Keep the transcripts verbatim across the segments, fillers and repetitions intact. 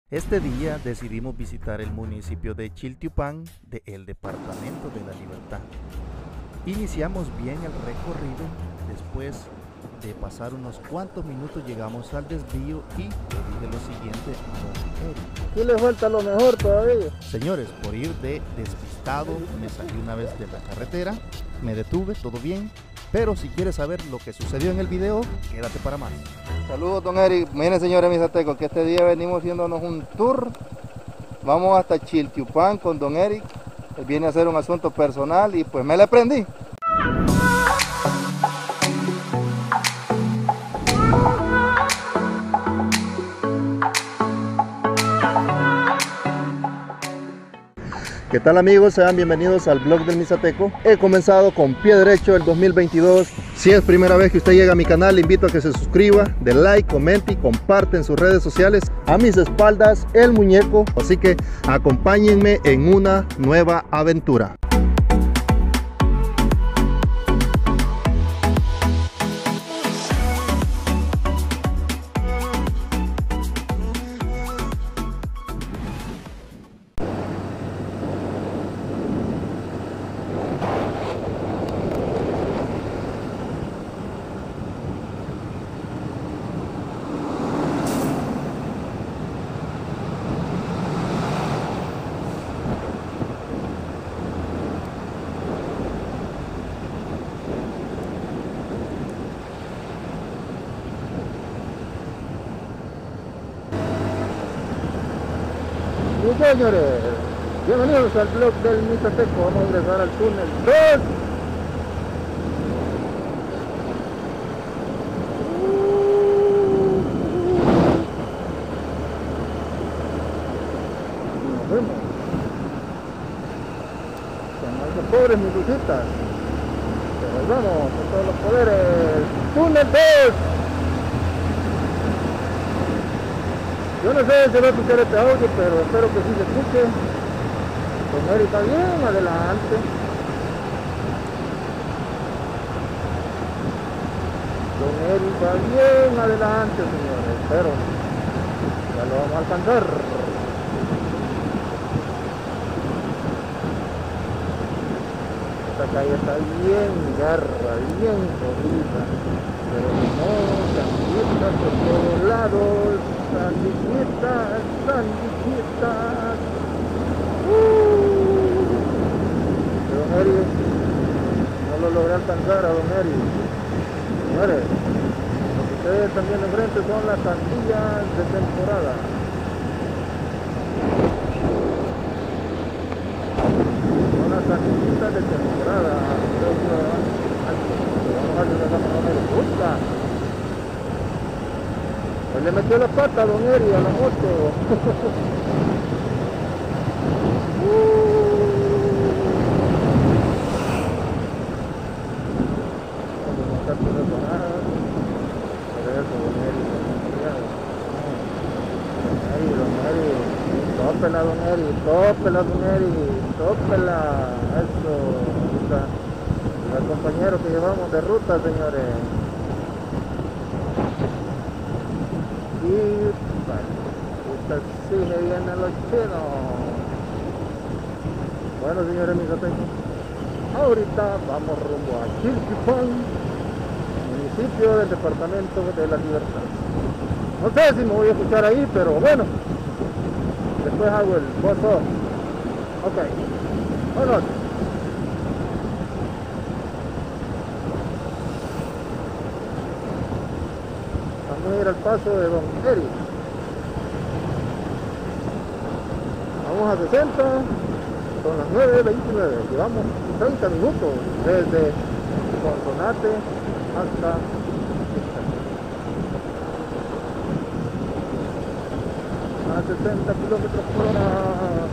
Este día decidimos visitar el municipio de Chiltiupán del departamento de La Libertad. Iniciamos bien el recorrido, después de pasar unos cuantos minutos llegamos al desvío y le dije lo siguiente a don Eric. ¿Qué le falta lo mejor todavía? Señores, por ir de despistado me salí una vez de la carretera, me detuve, todo bien, pero si quieres saber lo que sucedió en el video, quédate para más. Saludos, don Eric. Miren, señores misatecos, que este día venimos haciéndonos un tour. Vamos hasta Chiltiupán con don Eric. Él viene a hacer un asunto personal y pues me le prendí. ¿Qué tal, amigos? Sean bienvenidos al blog del Misateco. He comenzado con pie derecho el dos mil veintidós. Si es primera vez que usted llega a mi canal, le invito a que se suscriba, dé like, comente y comparte en sus redes sociales. A mis espaldas, el muñeco. Así que acompáñenme en una nueva aventura. Y señores, bienvenidos al blog del Misateco. Vamos a ingresar al túnel dos. Nos vemos. Son más pobres mis lucitas. Pero vamos con todos los poderes. Túnel dos. Yo no sé si va a escuchar este audio, pero espero que sí se escuche. Don Eric está bien adelante. Don Eric va bien adelante, señores, pero ya lo vamos a alcanzar. Esta calle está bien garra, bien jodida, pero no sanguitas por todos lados. Sanguitas, sanguitas. Uh. Don Eric, no lo logré alcanzar a don Eric. Señores, lo que ustedes también enfrente son las sandías de temporada. Son las sandías de temporada. Vamos a ver si sacamos a don Eric. ¡Puta! Pues le metió la pata a don Eri a la moto. Tópela, don Eri, tópela, don Eri, tópela. Eso, ahorita el compañero que llevamos de ruta, señores. Y esta sí se vienen los chinos. Bueno, señores misatecos, ahorita vamos rumbo a Chiltiupán, municipio del departamento de La Libertad. No sé si me voy a escuchar ahí, pero bueno, después hago el voz off. Ok, bueno. Vamos a ir al paso de don Eric. Vamos a sesenta, son las nueve veintinueve. Llevamos treinta minutos desde Consonate hasta a sesenta kilómetros por hora.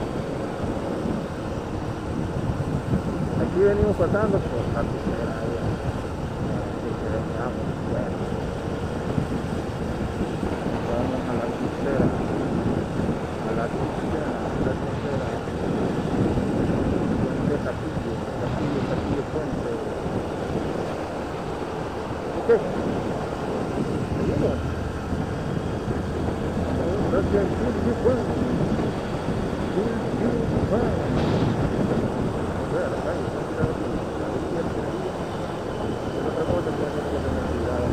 Aquí venimos pasando por la tercera área. ¿Qué? ¿Seguimos? Gracias, Kirchhoff. Kirchhoff. O sea, la calle, no tirar aquí. Es otra cosa que tenemos que tener cuidado.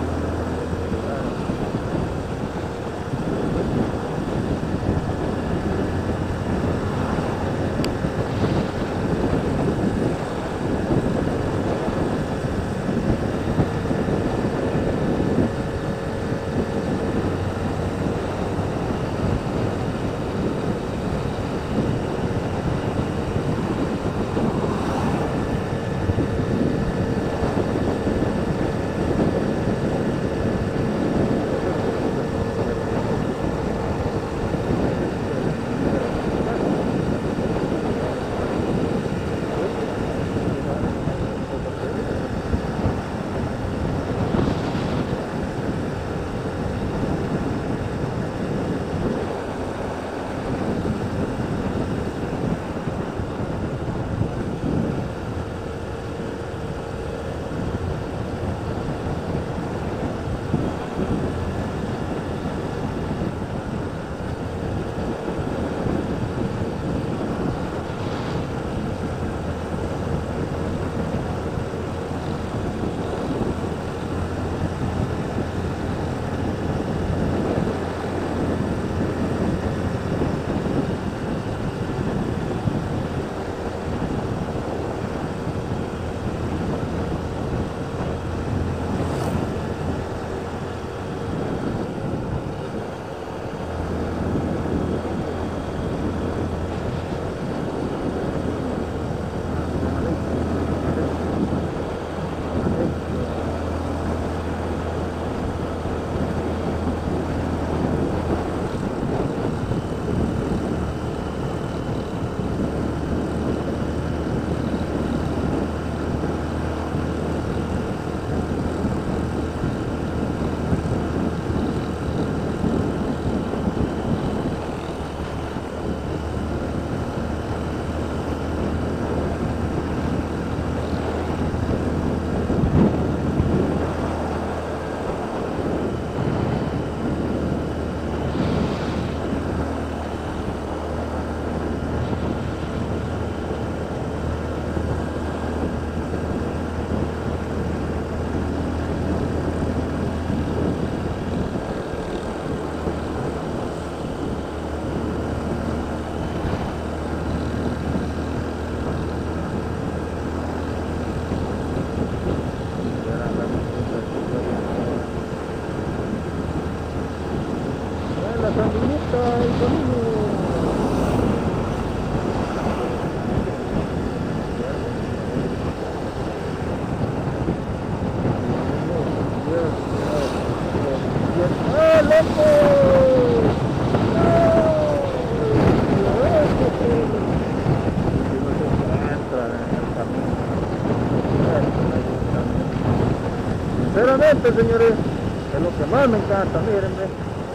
Sinceramente, señores, es lo que más me encanta. Miren, ve,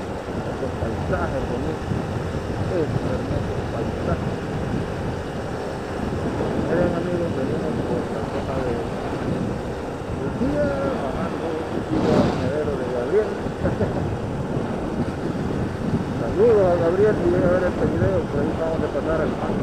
estos paisajes bonitos, estos hermosos paisajes. Miren, amigos, venimos por la zona de Lucía, bajando al medero de Gabriel. Saludos a Gabriel si llega a ver este video, por ahí vamos a pasar el pan.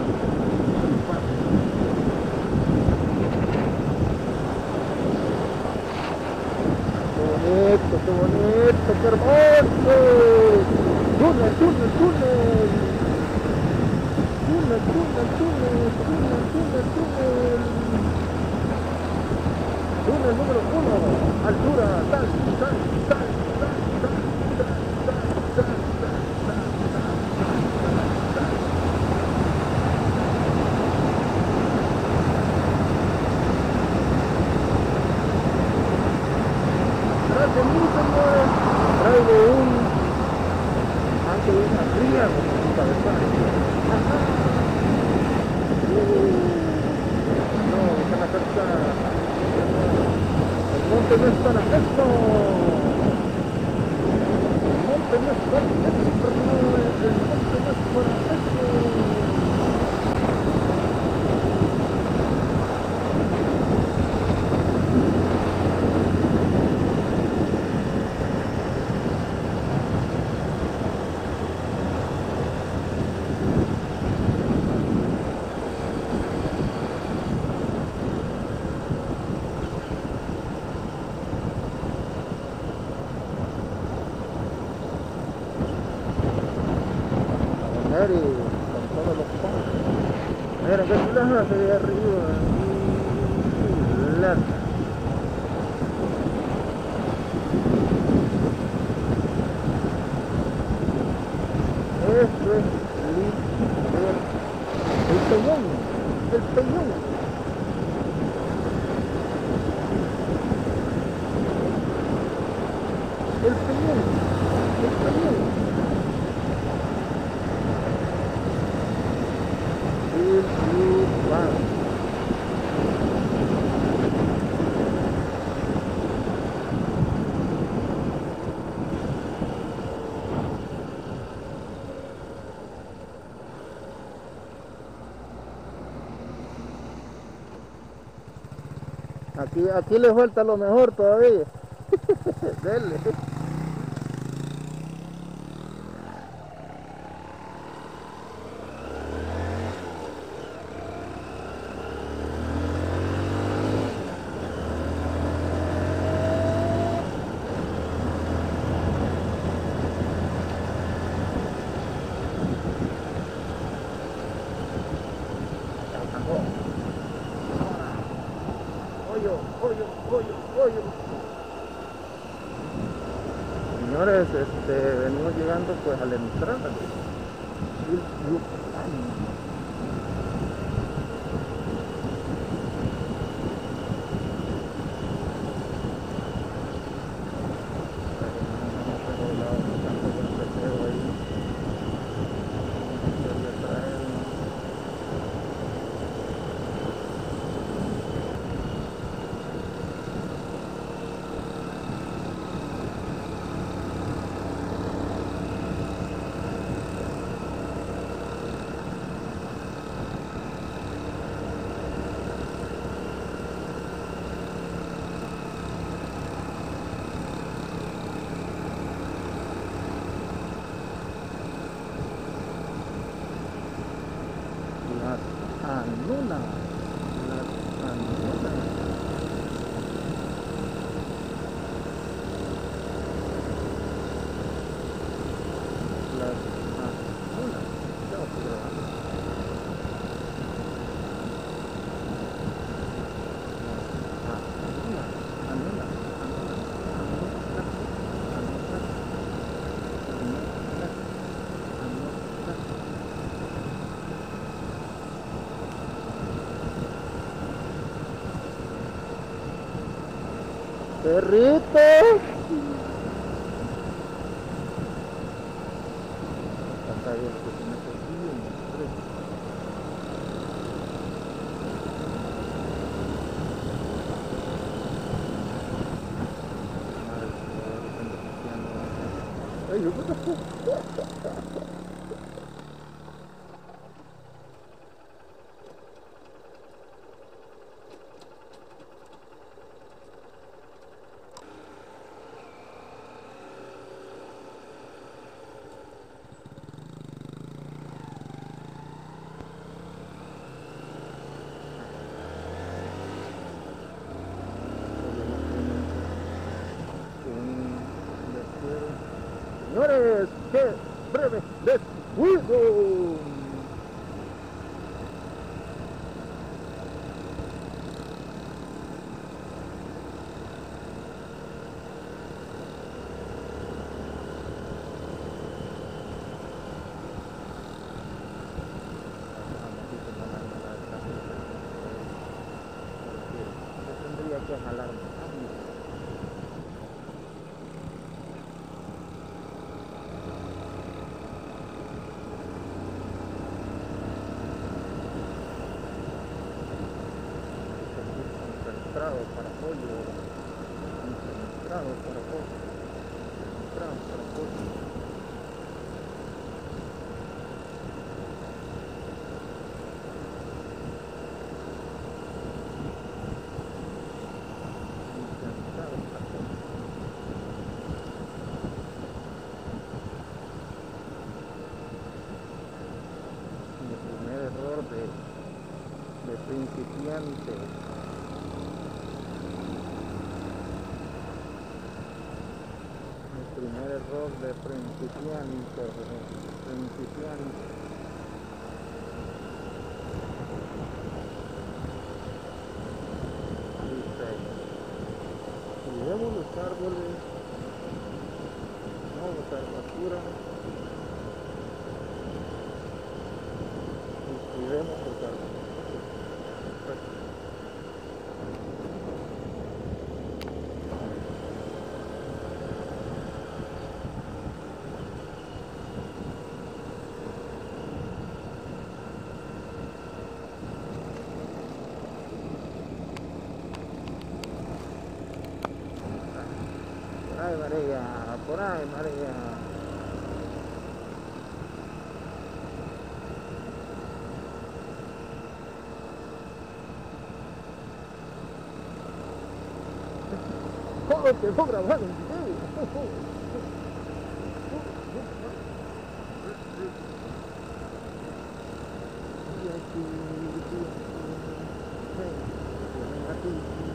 Qué bonito, qué bonito, qué hermoso. Túnel, túnel, túnel. Túnel, túnel, túnel, túnel, túnel, túnel. Túnel número uno, altura, tal, tal, tal, tal, tal, tal, tal, tal, tal. Gracias, mi señor. Traigo un antes de una fría como un cabezaje. No, están acá. El monte no es para esto. El monte no es para esto. El monte no es para esto. ver y con todos los pontos. Miren qué chulaza se ve arriba. Chulaza. Esto es literal. El peñón, el peñón. El peñón, el peñón. El peñón. Aquí, aquí le falta lo mejor todavía. Dele. Hoyo, hoyo, hoyo, hoyo. Señores, este, venimos llegando pues a la entrada de Yucatán. Las anulas, las anulas. Las anulas. Ya lo estoy grabando. Las anulas, anulas, anulas, anulas, anulas, anulas. Perrito. Acá hay el que se mete bien estrecho. Madre, de repente paseando. Ay, yo puta. Señores, qué breve descuido. Tendría que jalarme. Concentrado para pollo, concentrado para pollo, concentrado para pollo. Concentrado para pollo. Mi primer error de, de principiante. Primer error de principiante, principiante. árboles, no botar basura y cuidemos los árboles. Perfecto. Por ahí María, por ahí María. ¡Oh, te estoy grabando un video! Y aquí, y aquí,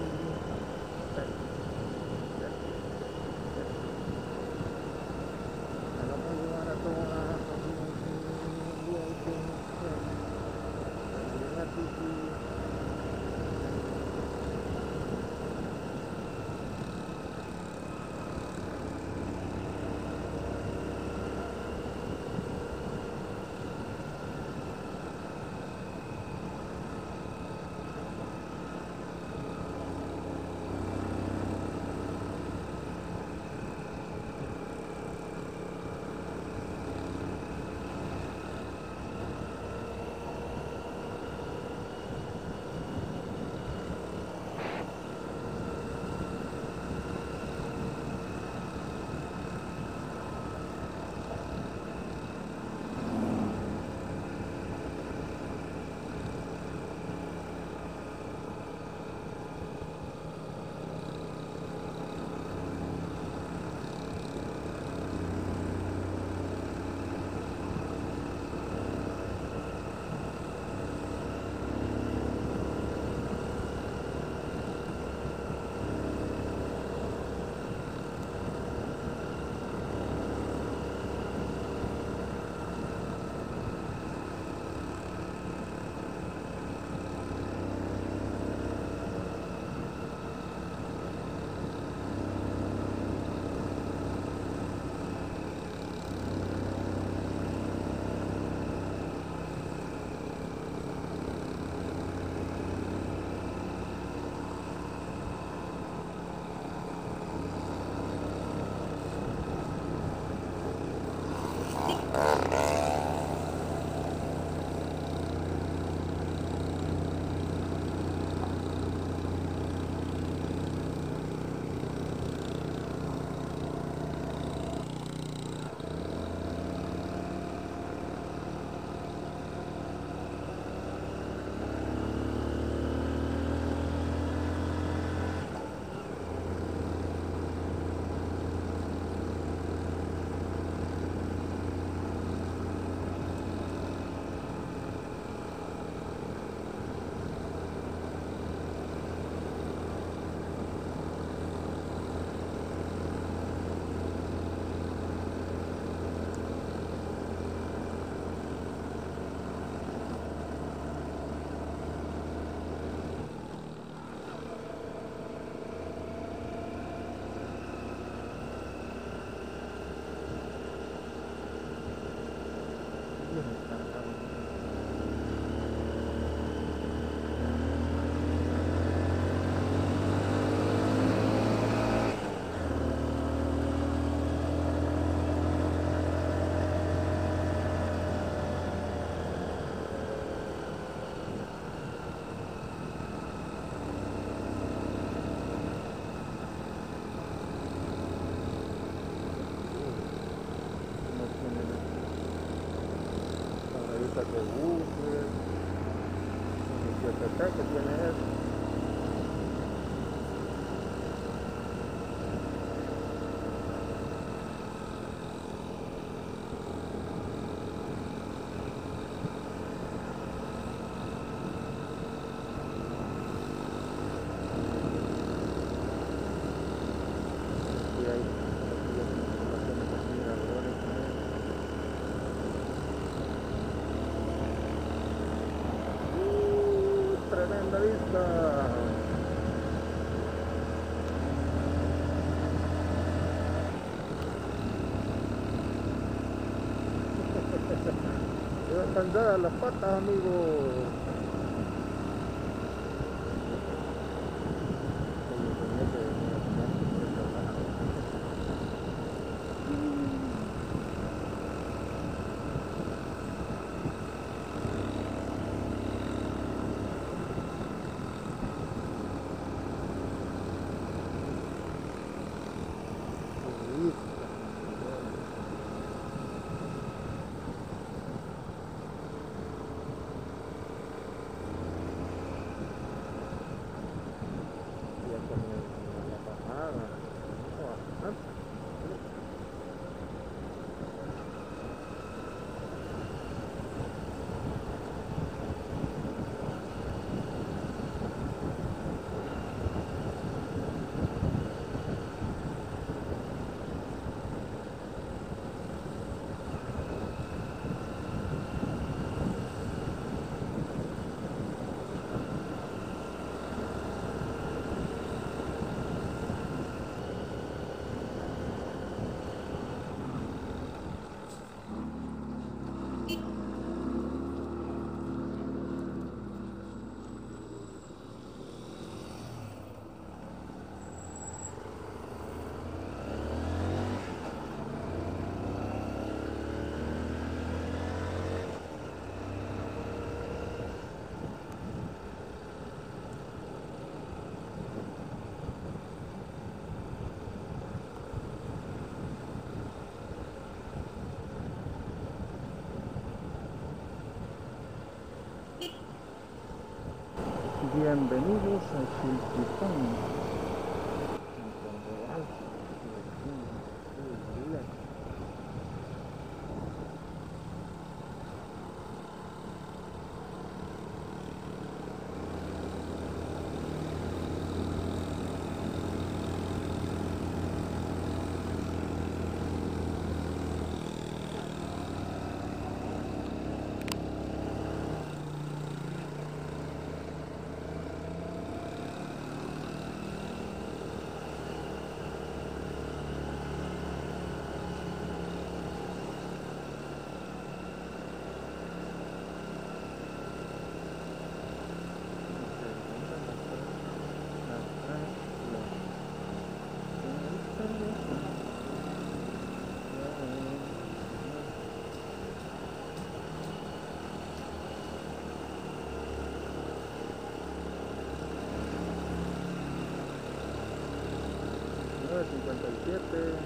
rutas de buses, y que tiene eso. Y ahí, tremenda vista. cansadas las patas, amigos. Bienvenidos a Chilquipán. nueve cincuenta y siete.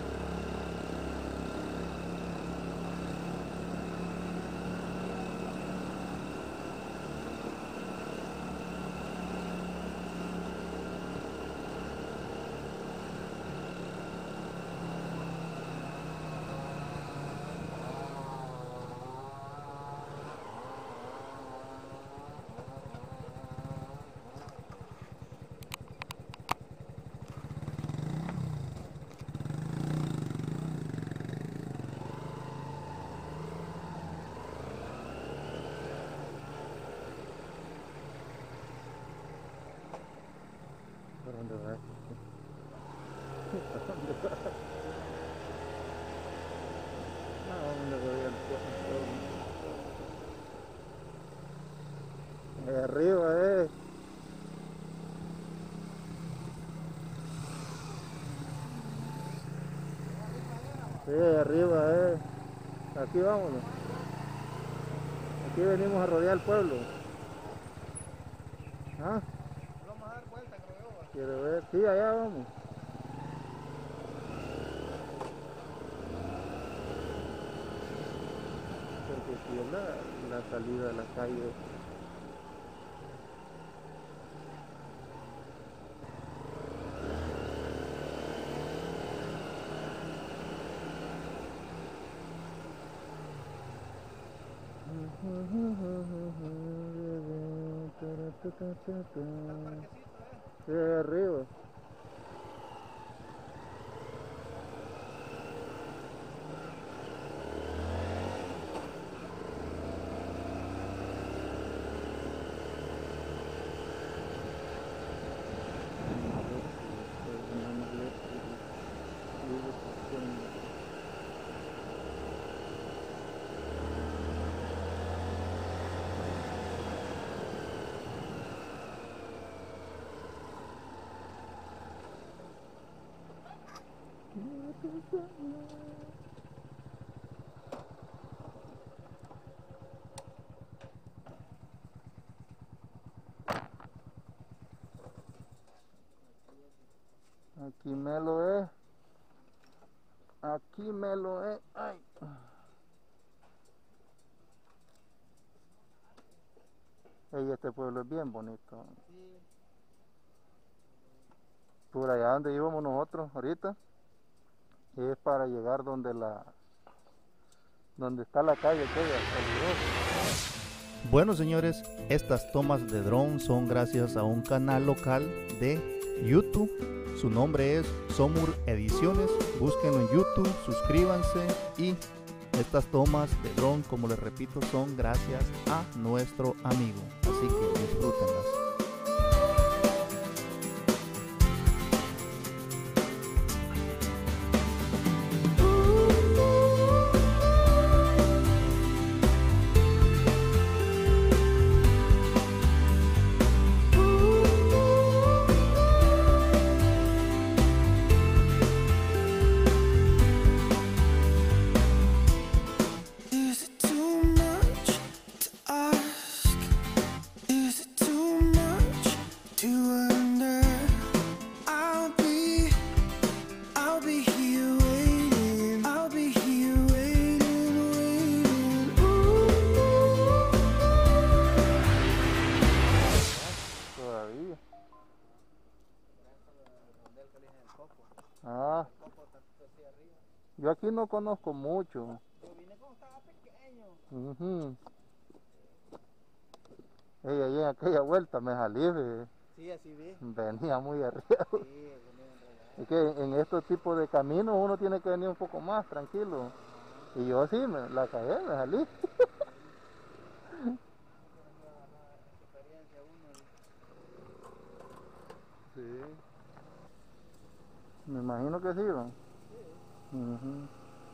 ¿Por dónde va? ¿Por dónde va? No, ¿dónde voy al puerto? Ahí arriba, eh. Sí, ahí arriba, eh. Aquí vámonos. Aquí venimos a rodear el pueblo. ¿Ah? Vamos a dar vuelta, creo yo. ¿Quiere ver? Sí, allá vamos. Porque aquí es la, la salida de la calle. Sí, arriba. Aquí me lo es. Aquí me lo es. Ay. Ey, este pueblo es bien bonito. Sí. Por allá donde íbamos nosotros ahorita es para llegar donde la donde está la calle aquella peligrosa. Bueno, señores, estas tomas de dron son gracias a un canal local de YouTube. Su nombre es Somur Ediciones. Búsquenlo en YouTube, suscríbanse. Y estas tomas de dron, como les repito, son gracias a nuestro amigo. Así que disfrútenlas. Ah, yo aquí no conozco mucho. Yo vine cuando estaba pequeño. Uh-huh. Ey, ahí en aquella vuelta me salí, de... Sí, así vi. venía muy arriba. Sí, venía en Es que en estos tipos de caminos uno tiene que venir un poco más tranquilo. Y yo sí, me la cagué, me salí. experiencia uno. Sí. Me imagino que sí, ¿no? Sí. Uh-huh.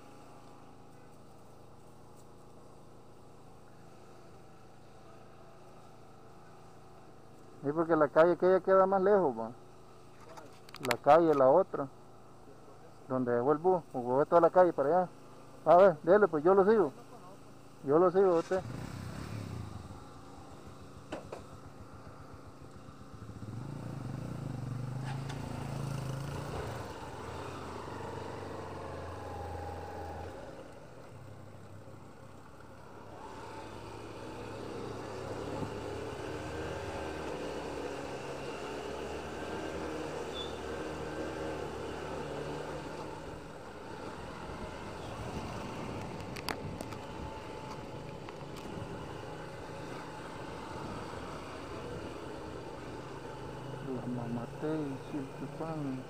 Sí, porque la calle aquella queda más lejos, ¿va? La calle, la otra. Donde dejó el bus, o fue toda la calle para allá. A ver, dele, pues yo lo sigo. Yo lo sigo a usted. La mamate y Chiltepán.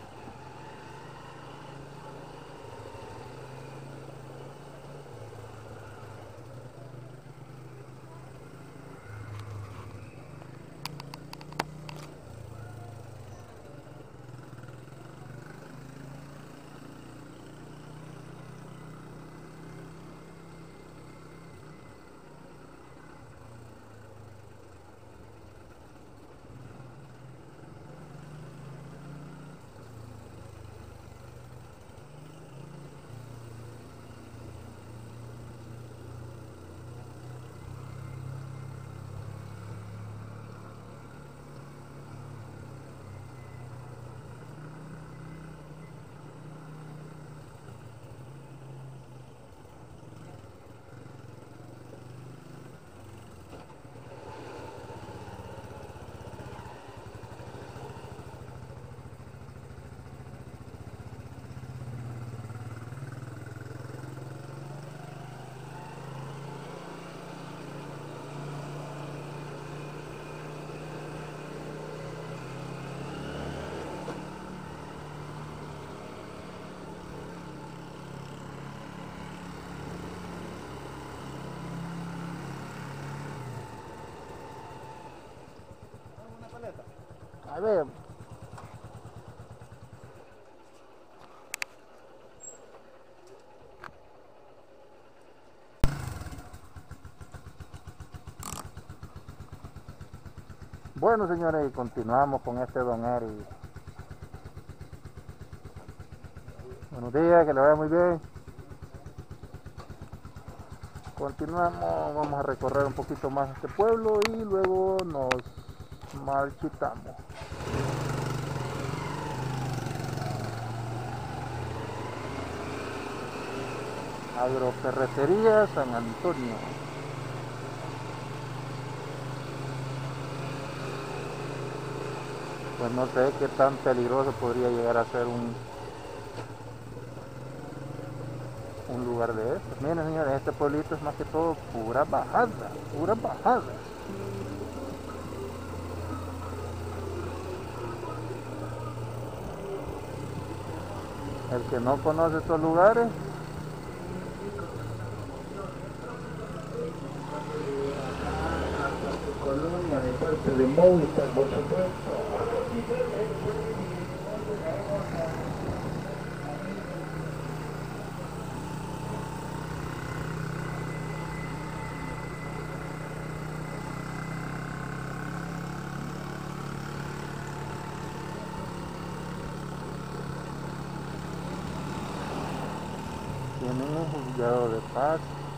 Una paleta. A ver. Bueno, señores, y continuamos con este Don Eri. Buenos días, que le vaya muy bien. Continuamos, vamos a recorrer un poquito más este pueblo y luego nos marchitamos. Agroferretería San Antonio. Pues no sé qué tan peligroso podría llegar a ser un, un lugar de estos. Miren señores, este pueblito es más que todo pura bajada, pura bajada. El que no conoce estos lugares, Colonia de parte de Movistar, por supuesto. tienen un juzgado de paz.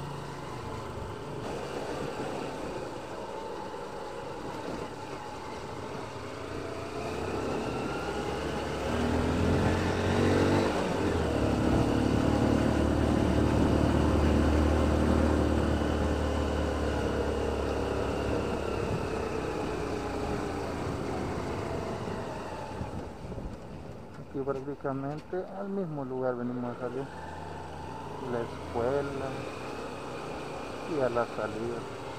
Aquí prácticamente al mismo lugar venimos a salir, la escuela y a la salida.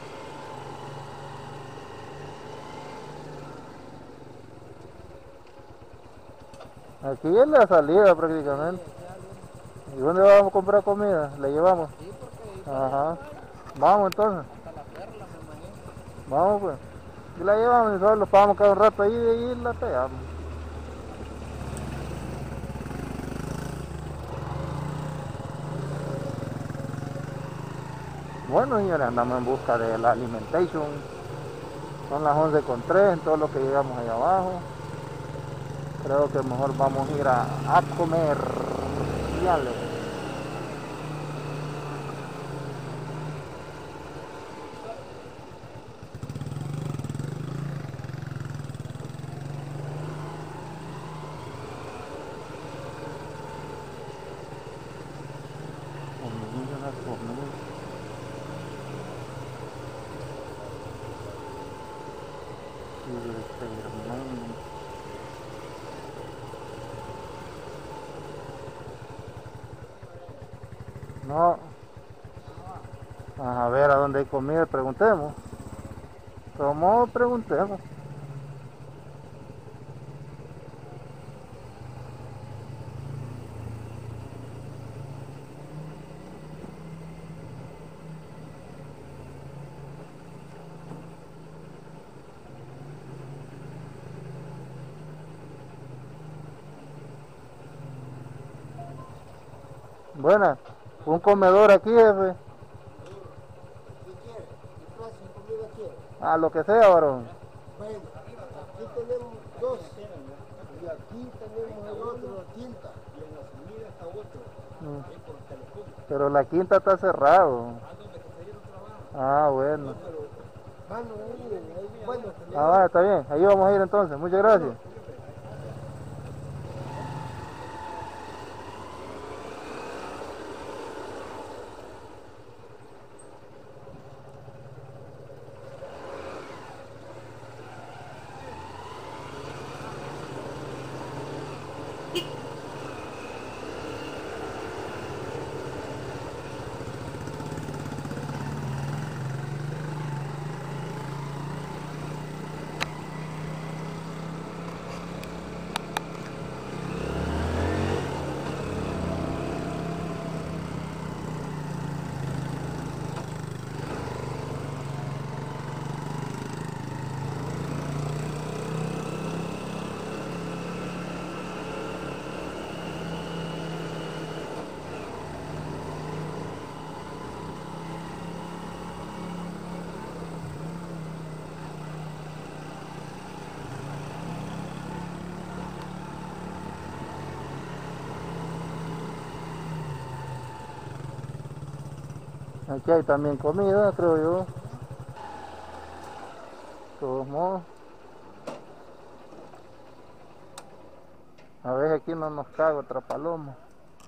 Aquí es la salida prácticamente. ¿Y dónde vamos a comprar comida? ¿Le llevamos? Sí, porque ahí Ajá. Vamos entonces. hasta la perla, me imagino. Vamos pues. Y la llevamos y solo los pagamos cada un rato ahí y ahí la pegamos. Bueno señores, andamos en busca de la alimentation. Son las once con tres en todo lo que llegamos allá abajo. Creo que mejor vamos a ir a, a comer. Dale. Comida, comida. Y este hermano. No. A ver a dónde hay comida, preguntemos. ¿Cómo? Preguntemos. Buena, un comedor aquí, jefe. ¿Qué quiere? ¿Qué clase de comida quiere? A lo que sea, varón. Bueno, aquí tenemos dos. Y aquí tenemos el otro, la quinta. Y en la salida está otro. Mm. Ahí por el telecom. Pero la quinta está cerrado. Ah, donde que se dieron trabajo. Ah, bueno. Pero van a ir, ahí, bueno, Ah, va, está bien. Ahí vamos a ir entonces. Muchas gracias. Aquí hay también comida, creo yo. De todos modos. A ver, aquí no nos caga otra paloma.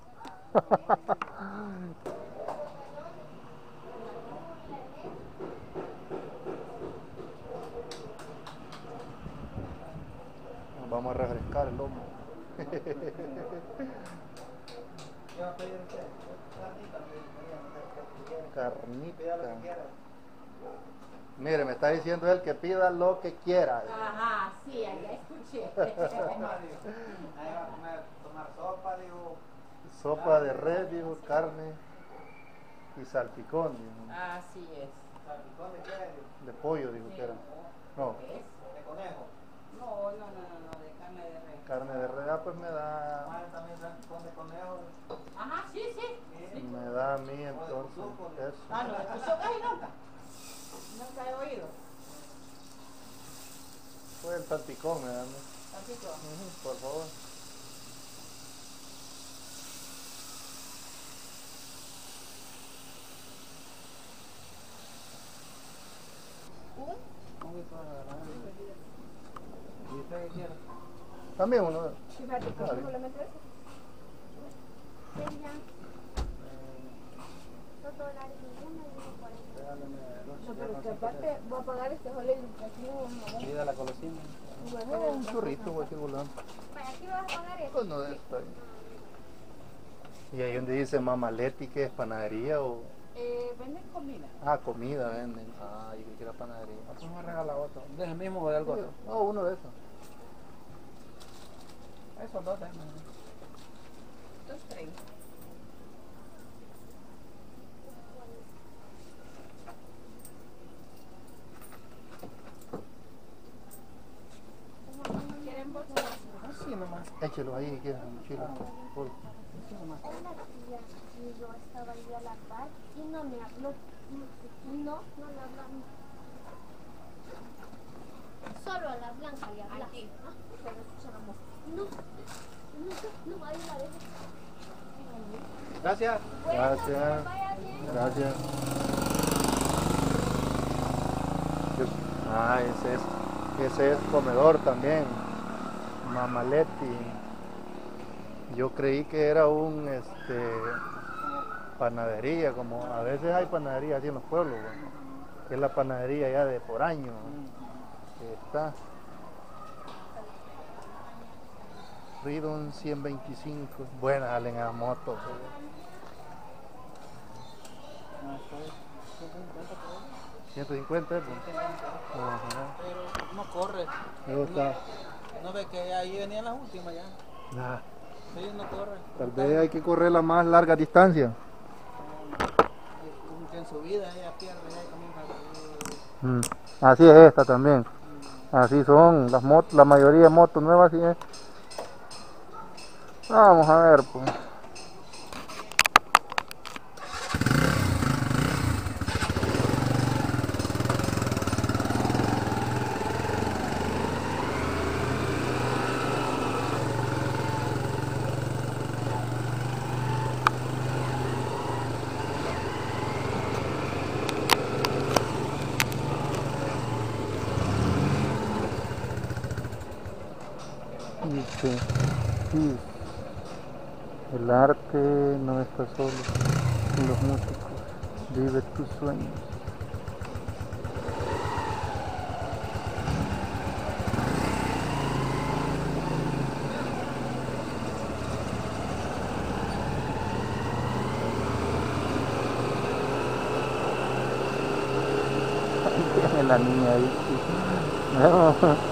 Nos vamos a refrescar el lomo. Carnita. Mire, me está diciendo él que pida lo que quiera. Ajá, sí, allá escuché. Tomar sopa, digo. Sopa de res, dijo, carne y salpicón, dijo. Así es. ¿Salpicón de qué? De pollo, dijo que era. No, ¿Es? ¿De conejo? No, no, no, no, no, de carne de res. carne de res, ah, pues me da, Ah, también salpicón de conejo. Ajá, sí, sí. sí. me da a mí entonces eso. Ah, no, de tu sopa y nunca. Nunca he oído. Pues el salpicón, me da a mí. Tantito. Ujú, por favor. ¿Y usted qué quiere? También uno. Fíjate, ¿por Vale. qué no le metes eso? Serían dos dólares y uno y uno cuarenta. No, pero que aparte voy a pagar este jole aquí. Pida la colosina. No, un churrito, cualquier volante. ¿Para aquí vas a pagar esto? Pues no de esto ahí. Y ahí donde dice Mama Leti, que es panadería o. Eh, ¿venden comida? Ah, comida venden. Ah, yo creí que era panadería. Entonces me regala otro. ¿De ese mismo o de algo otro? No, uno de esos. Esos dos, ¿eh? Dos treinta. ¿Quieren bolsa? Así nomás. Échelo ahí que quieras, mochila. Por- Así nomás. Es la tía y yo estaba ahí a la par y no me habló. No, no le hablamos. Solo a la blanca le habla. Aquí. Ah, pero escuchamos. No, no, no, ahí la dejo. Gracias. Bueno, Gracias. que vaya bien. Gracias. Ah, ese es, ese es comedor también. Mamaletti. Yo creí que era un este panadería, como a veces hay panadería así en los pueblos, bueno, que es la panadería ya de por año. Que está Ridon ciento veinticinco. Buena, salen a moto. ciento cincuenta, pues. Ajá. Pero no corre. Luego está. No ve que ahí venían las últimas ya. Ah, Sí, no corre. tal vez hay que correr la más larga distancia. Como que en su vida ella pierde ya comienza Mm. Así es esta también. Así son las motos, la mayoría de motos nuevas, así es. Vamos a ver, pues. Dice, sí, el arte no está solo en los músicos, vive tus sueños. Tiene la niña ahí, sí. No.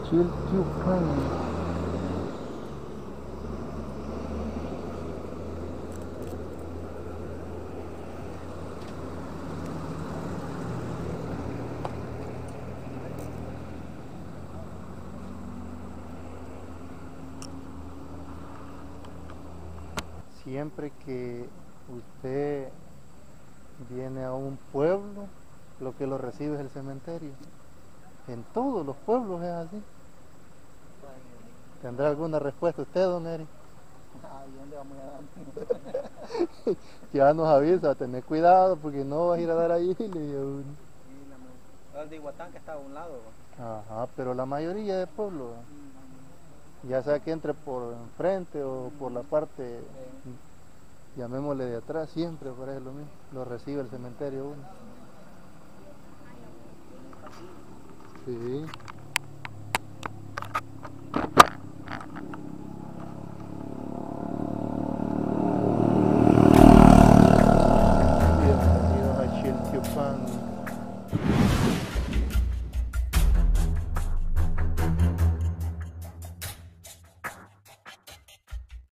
Chiltiupan. Siempre que usted viene a un pueblo, lo que lo recibe es el cementerio. En todos los pueblos es así. ¿Tendrá alguna respuesta usted, don Eri? Ay, ¿dónde vamos a dar? Ya nos avisa, tener cuidado porque no vas a ir a dar ahí. Le digo uno. El de Iguatán que está a un lado. Ajá, pero la mayoría de pueblos, ya sea que entre por enfrente o por la parte, llamémosle de atrás, siempre parece lo mismo, lo recibe el cementerio uno. Sí. Bienvenidos a Chiltiupan.